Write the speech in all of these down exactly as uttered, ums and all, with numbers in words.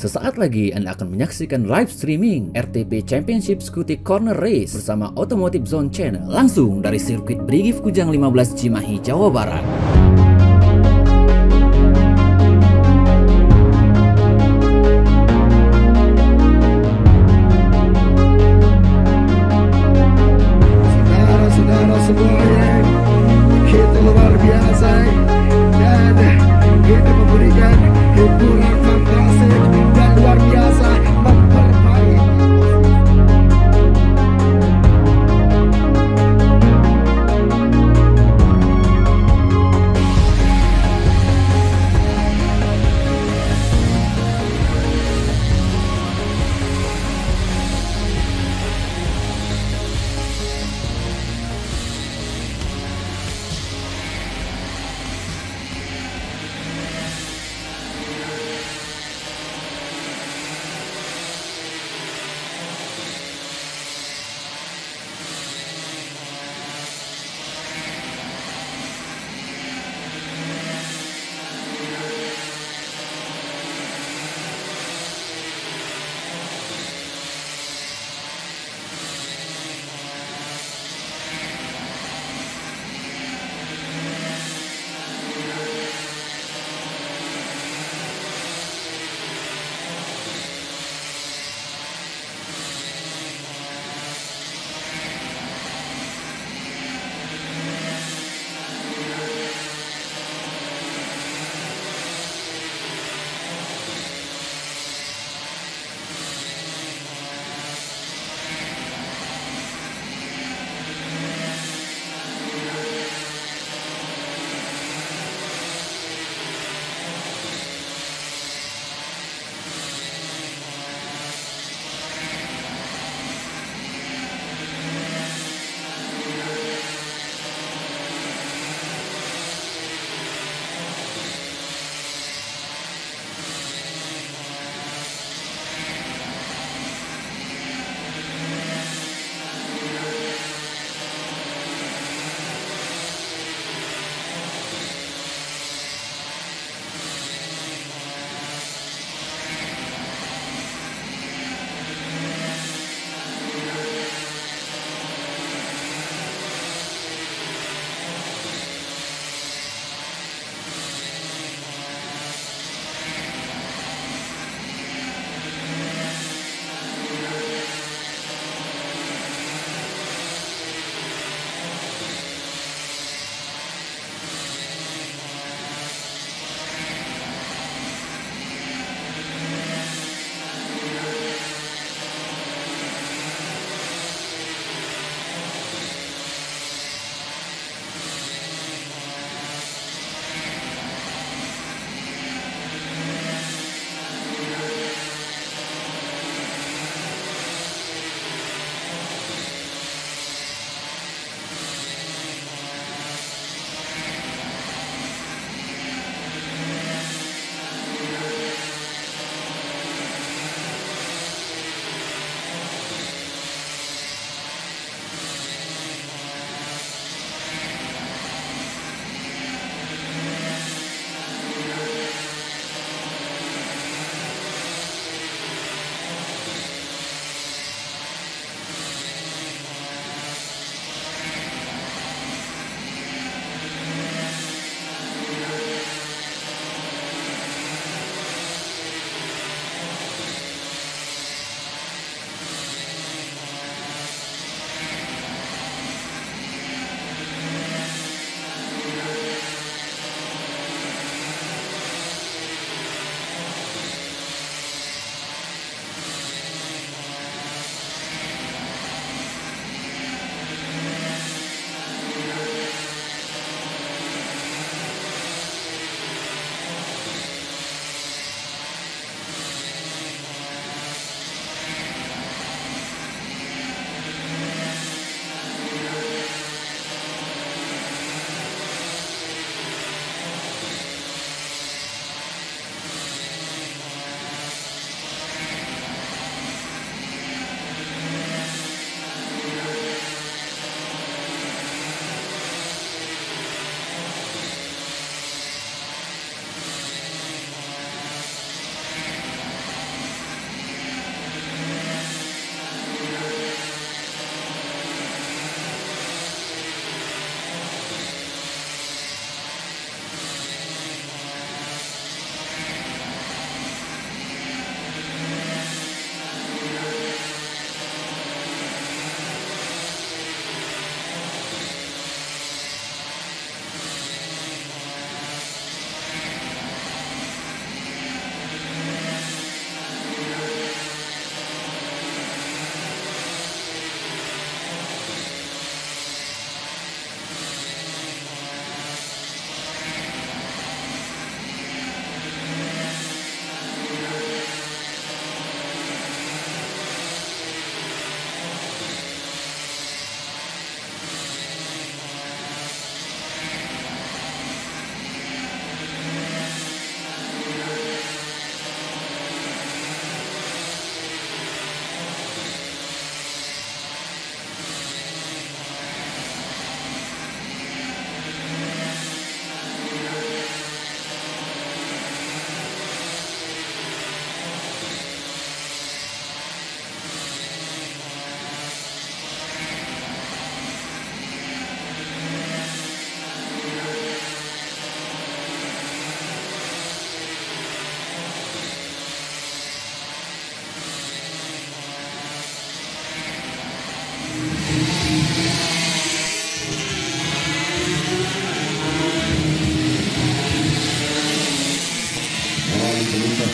Sesaat lagi Anda akan menyaksikan live streaming R T P Championship Scooty Corner Race bersama Automotive Zone Channel langsung dari sirkuit Brigif Kujang lima belas Cimahi, Jawa Barat. Saudara-saudara semuanya, kita luar biasa dan kita memberikan hiburan fantastik dan luar biasa memperbaiki.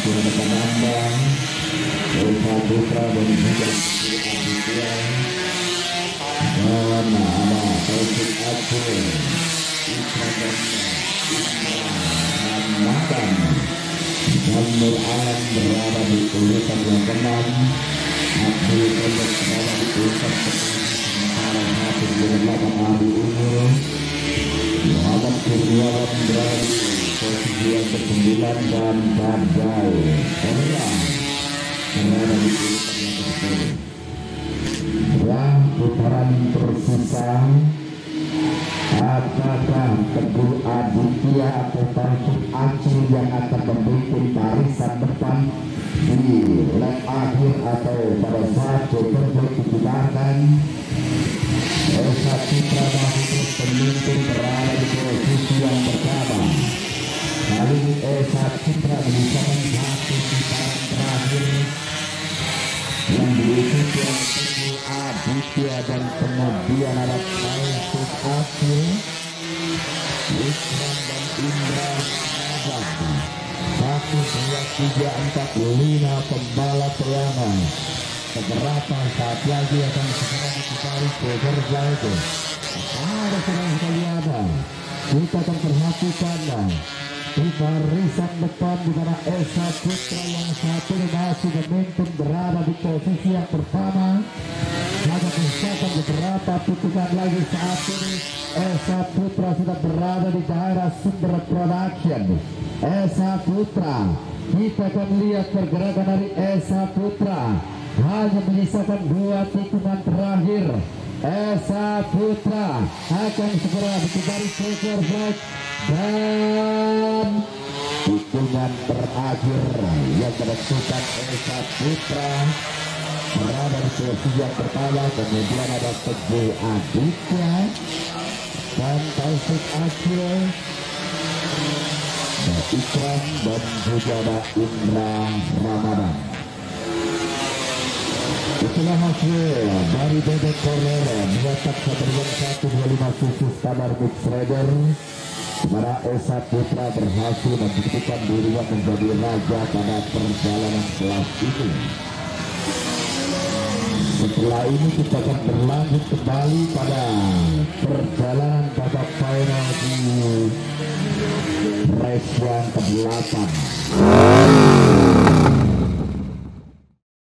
rekan Anda Esa Putra dan juga Aditya dan ada Taufik Aceh Isra dan Makan dan Nur Alam berada di urutan yang keenam. Abdul Qadir berada di urutan sementara satu delapan Adi Umur. Muhammad Kurniawan berada di posisi yang kesembilan dan Badai Orang berada di urutan yang kesepuluh. Ya, putaran tersisa. Apakah Teguh Aditya atau Taufik Aceh yang akan memimpin barisan depan di leg akhir atau pada saat bekerja digunakan? Esa Putra masih pemimpin berada di posisi yang pertama. Kali ini Esa Putra menyisakan satu putaran terakhir yang diikuti oleh Teguh Aditya dan kemudian ada Taufik Aceh, Isran dan Indra Abadi. Satu, dua, tiga, empat, lima pembalap Priana. Beberapa saat lagi akan segera diputari bekerja itu. Ada sedang sekali ada. Kita akan perhatikan di barisan depan di mana Esa Putra yang satu masih memimpin berada di posisi yang pertama. Ada misalkan beberapa putusan lagi saat ini Esa Putra sudah berada di daerah Sumber Production. Esa Putra, kita akan lihat pergerakan dari Esa Putra. Hanya menyisakan dua tikungan terakhir. Esa Putra akan segera dikembali checker flag dan tikungan terakhir yang menentukan Esa Putra berada di posisi yang pertama. Kemudian ada Teguh Aditya dan Taufik Aceh, Ikram dan juga ada Indra Ramadan. Itulah hasil dari Bebek Corner dua tak satu satu dua lima khusus kabar Big Shredder, dimana Esa Putra berhasil membuktikan dirinya menjadi raja pada perjalanan kelas ini. Setelah ini kita akan berlanjut kembali pada perjalanan babak final di race yang kedelapan.